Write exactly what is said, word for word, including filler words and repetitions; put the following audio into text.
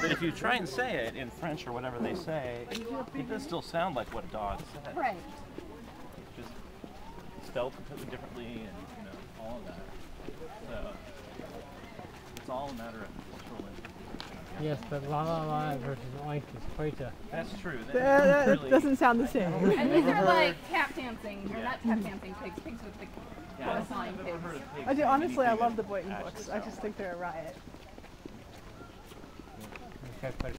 But if you try and say it in French or whatever they say, it does still sound like what a dog says. Right. It's just spelled completely differently and, you know, all of that. So, it's all a matter of cultural influence. Yes, but la la la versus oink is quite a... That's true. That, that really doesn't sound the same. And these are like tap dancing, or not tap dancing pigs, pigs with the yeah, flying pigs. pigs. I do, honestly, I love the Boyton books. I just think they're a riot. Okay,